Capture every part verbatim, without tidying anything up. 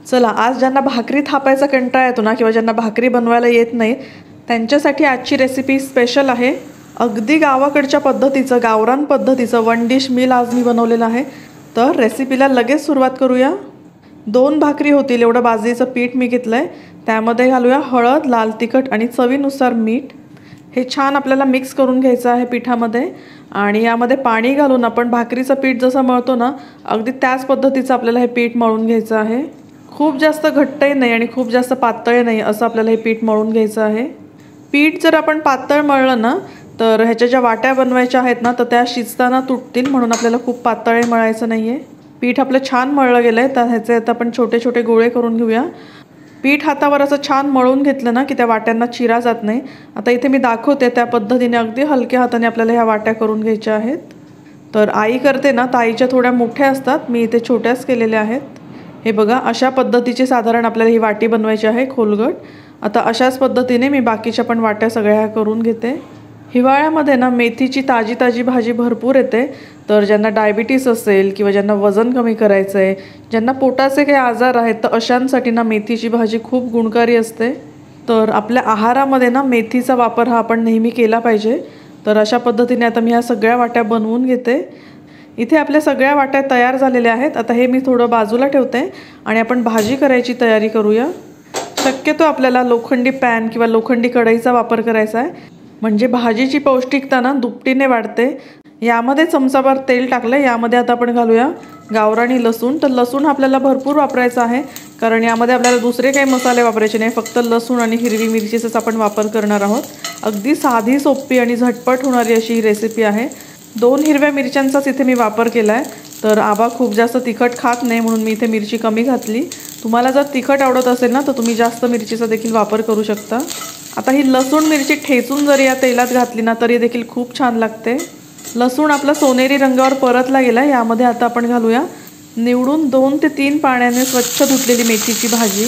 चला, आज ज्यांना भाकरी थापायचा कंटाळा येतो ना किंवा ज्यांना भाकरी बनवायला येत नाही त्यांच्यासाठी आजची रेसिपी स्पेशल आहे। अगदी गावाकडच्या पद्धतीचं, गावरान पद्धतीचं वन डिश मील आज मी बनवलेलं आहे। तर रेसिपीला लगेच सुरुवात करूया। दोन भाकरी होतील एवढं बाजरीचं पीठ मी घेतलंय। त्यामध्ये घालूया हळद, लाल तिखट आणि चवीनुसार मीठ। हे छान आपल्याला मिक्स करून घ्यायचं आहे पिठामध्ये आणि यामध्ये पाणी घालून आपण भाकरीचं पीठ जसं मळतो ना अगदी त्याच पद्धतीचं आपल्याला हे पीठ मळून घ्यायचं आहे। खूप जास्त घट्टही नाही आणि खूप जास्त पातळ नाही असं आपल्याला हे पीठ मळून घ्यायचं आहे। पीठ जर आपण पातळ मळलं ना तर ह्याच्या ज्या वाट्या बनवायच्या आहेत ना तर त्या शिजताना तुटतील, म्हणून आपल्याला खूप पातळ मळायचं नाहीये। पीठ आपलं छान मळलं गेलंय तर ह्याचे आता आपण छोटे छोटे गोळे करून घेऊया। पीठ हातावर असं छान मळून घेतलं ना की त्या वाट्यांना चिरा जात नाही। आता इथे मी दाखवते त्या पद्धतीने अगदी हलक्या हाताने आपल्याला ह्या वाट्या करून घ्यायच्या आहेत। तर आई करते ना तर आईच्या थोड्या मोठ्या असतात, मी इथे छोट्याच केलेल्या आहेत। हे बघा, अशा पद्धतीची साधारण आपल्याला ही वाटी बनवायची आहे खोलगट। आता अशाच पद्धतीने मी बाकीच्या पण वाट्या सगळ्या करून घेते। हिवाळ्यामध्ये ना मेथीची ताजी ताजी भाजी भरपूर येते। तर ज्यांना डायबिटीस असेल किंवा ज्यांना वजन कमी करायचं आहे, ज्यांना पोटाचे काही आजार आहेत तर अशांसाठी ना मेथीची भाजी खूप गुणकारी असते। तर आपल्या आहारामध्ये ना मेथीचा वापर हा आपण नेहमी केला पाहिजे। तर अशा पद्धतीने आता मी ह्या सगळ्या वाट्या बनवून घेते। इथे आपल्या सगळ्या वाट्या तयार झालेल्या आहेत। आता हे मी थोडं बाजूला ठेवते आणि आपण भाजी करायची तयारी करूया। शक्यतो आपल्याला लोखंडी पॅन किंवा लोखंडी कढईचा वापर करायचा आहे, म्हणजे भाजीची पौष्टिकता ना दुपटीने वाढते। यामध्ये चमचाभर तेल टाकलं, यामध्ये आता आपण घालूया गावरानी लसूण। तर लसूण आपल्याला भरपूर वापरायचा आहे कारण यामध्ये आपल्याला दुसरे काही मसाले वापरायचे नाही, फक्त लसूण आणि हिरवी मिरचीचाच आपण वापर करणार आहोत। अगदी साधी, सोपी आणि झटपट होणारी अशी ही रेसिपी आहे। दोन हिरव्या मिरच्यांचाच इथे मी वापर केला आहे। तर आबा खूप जास्त तिखट खात नाही म्हणून मी इथे मिरची कमी घातली। तुम्हाला जर तिखट आवडत असेल ना तर तुम्ही जास्त मिरचीचा देखील वापर करू शकता। आता ही लसूण मिरची ठेचून जरी या तेलात घातली ना तरी देखील खूप छान लागते। लसूण आपला सोनेरी रंगावर परतला गेला। यामध्ये आता आपण घालूया निवडून दोन ते तीन पाण्याने स्वच्छ धुतलेली मेथीची भाजी।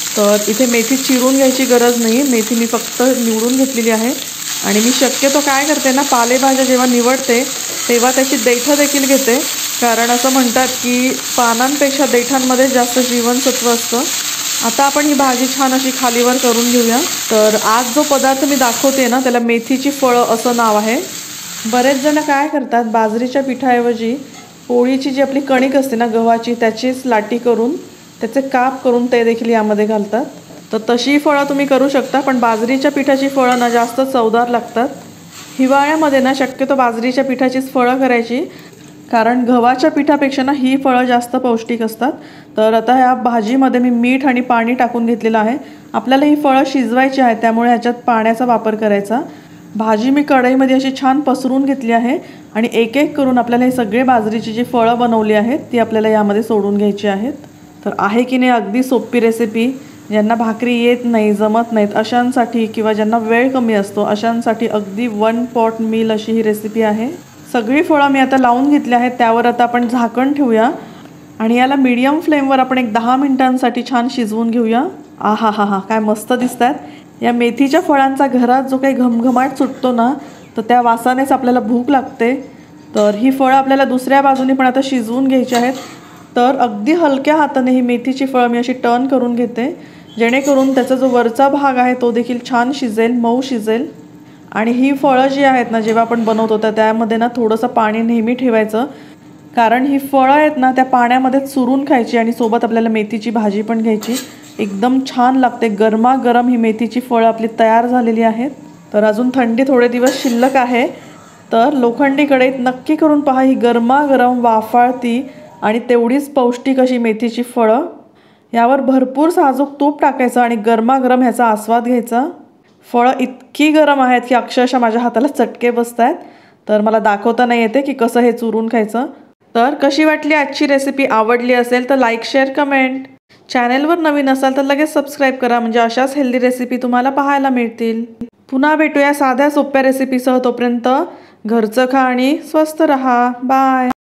तर इथे मेथी चिरून घ्यायची गरज नाही, मेथी मी फक्त निवडून घेतलेली आहे। आणि मी शक्यतो काय करते ना, पालेभाज्या जेव्हा निवडते तेव्हा त्याची देठं देखील घेते, कारण असं म्हणतात की पानांपेक्षा देठांमध्ये जास्त जीवनसत्व असतं। आता आपण ही भाजी छान अशी खालीवर करून घेऊया। तर आज जो पदार्थ मी दाखवते ना त्याला मेथीची फळं असं नाव आहे। बरेच जण काय करतात, बाजरीच्या पिठाऐवजी पोळीची जी आपली कणिक असते ना गव्हाची त्याचीच लाटी करून त्याचे काप करून ते देखील यामध्ये घालतात। तर तशी फळं तुम्ही करू शकता, पण बाजरीच्या पिठाची फळं ना जास्त चवदार लागतात। हिवाळ्यामध्ये ना शक्यतो बाजरीच्या पिठाचीच फळं करायची, कारण गव्हाच्या पिठापेक्षा ना ही फळं जास्त पौष्टिक असतात। तर आता ह्या भाजीमध्ये मी मीठ आणि पाणी टाकून घेतलेलं आहे। आपल्याला ही फळं शिजवायची आहेत त्यामुळे ह्याच्यात पाण्याचा वापर करायचा। भाजी मी कढईमध्ये अशी छान पसरून घेतली आहे आणि एक एक करून आपल्याला हे सगळे बाजरीची जी फळं बनवली आहेत ती आपल्याला यामध्ये सोडून घ्यायची आहेत। तर आहे की नाही अगदी सोपी रेसिपी। ज्यांना भाकरी येत नाही, जमत नाहीत अशांसाठी किंवा ज्यांना वेळ कमी असतो अशांसाठी अगदी वन पॉट मील अशी ही रेसिपी आहे। सगळी फळं मी आता लावून घेतली आहेत। त्यावर आता आपण झाकण ठेवूया आणि याला मीडियम फ्लेमवर आपण एक दहा मिनिटांसाठी छान शिजवून घेऊया। आहा हा हा, काय मस्त दिसतात। या मेथीच्या फळांचा घरात जो काही घमघमाट सुटतो ना तर त्या वासानेच आपल्याला भूक लागते। तर ही फळं आपल्याला दुसऱ्या बाजूने पण आता शिजवून घ्यायची आहेत। तर अगदी हलक्या हाताने ही मेथीची फळं मी अशी टर्न करून घेते, जेणेकरून त्याचा जो वरचा भाग आहे तो देखील छान शिजेल, मऊ शिजेल। आणि ही फळं जी आहेत ना जेव्हा आपण बनवतो तर त्यामध्ये ना थोडंसं पाणी नेहमी ठेवायचं, कारण ही फळं आहेत ना त्या पाण्यामध्ये चुरून खायची आणि सोबत आपल्याला मेथीची भाजी पण घ्यायची। एकदम छान लागते। गरमागरम ही मेथीची फळं आपली तयार झालेली आहेत। तर अजून थंडी थोडे दिवस शिल्लक आहे, तर लोखंडी कढईत नक्की करून पहा ही गरमागरम वाफाळती आणि तेवढीच पौष्टिक अशी मेथीची फळं। यावर भरपूर साजूक तूप टाकायचं आणि गरमागरम ह्याचा आस्वाद घ्यायचा। फळं इतकी गरम आहेत की अक्षरशः माझ्या हाताला चटके बसत आहेत, तर मला दाखवता नाही येते की कसं हे चुरून खायचं। तर कशी वाटली आजची रेसिपी? आवडली असेल तर लाईक, शेअर, कमेंट। चॅनेलवर नवीन असाल तर लगेच सबस्क्राईब करा, म्हणजे अशाच हेल्दी रेसिपी तुम्हाला पाहायला मिळतील। पुन्हा भेटूया साध्या सोप्या रेसिपीसह। तोपर्यंत घरचं खा आणि स्वस्त रहा। बाय।